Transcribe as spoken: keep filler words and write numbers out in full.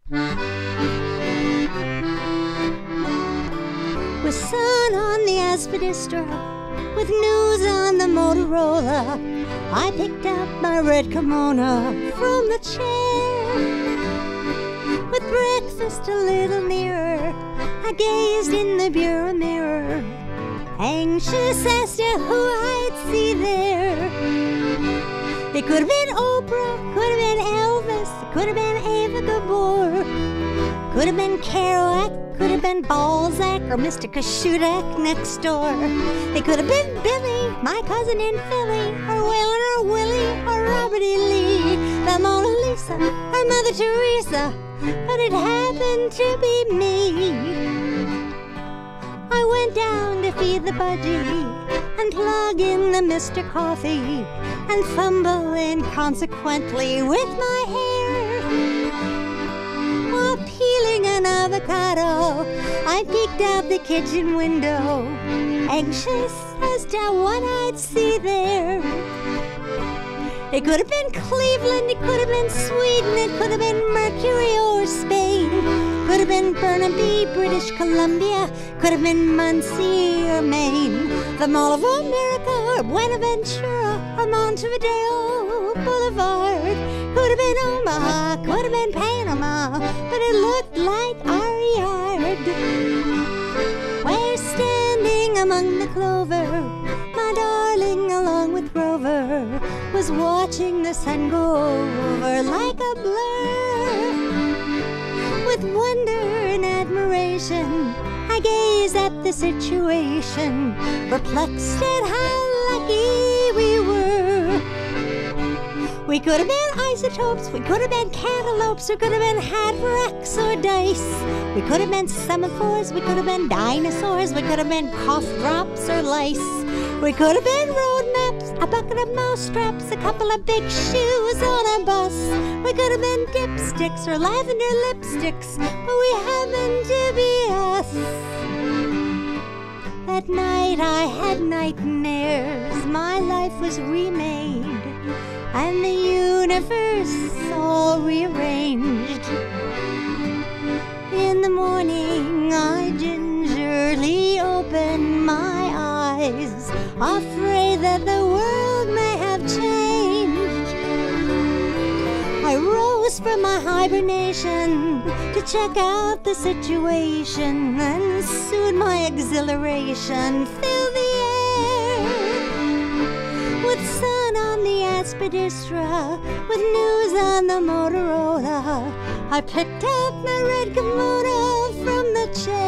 With sun on the aspidistra, with news on the Motorola, I picked up my red kimono from the chair. With breakfast a little nearer, I gazed in the bureau mirror, anxious as to who I'd see there. It could have been Oprah, could have been Elvis, could have been Ava Gabor, could have been Kerouac, could have been Balzac or Mister Koshudak next door. It could have been Billy, my cousin in Philly, or Waylon or Willie or Robert E. Lee, the Mona Lisa or Mother Teresa, but it happened to be me. I went down to feed the budgie and plug in the Mister Coffee and fumble inconsequently with my hair. While peeling an avocado, I peeked out the kitchen window, anxious as to what I'd see there. It could have been Cleveland, it could have been Sweden, it could have been Mercury or Spain, could have been Burnaby, British Columbia, could have been Muncie or Maine, the Mall of America or Buenaventura or Montevideo Boulevard, could have been Omaha, could have been Panama, but it looked like our yard. Where standing among the clover, my darling along with Grover was watching the sun go over like a blur. With wonder and admiration, I gaze at the situation, perplexed at how lucky we were. We could have been isotopes, we could have been cantaloupes, we could have been hadrax or dice. We could have been semaphores, we could have been dinosaurs, we could have been cough drops or lice. We could have been road maps, a bucket of mouse traps, a couple of big shoes on a bus. We could have been dipsticks or lavender lipsticks, but we happened to be us. That night I had nightmares, my life was remade, and the universe all rearranged. In the morning I gingerly opened my eyes, afraid that the world may have changed. I rose from my hibernation to check out the situation, and soon my exhilaration filled the air. With sun on the aspidistra, with news on the Motorola, I picked up my red kimono from the chair.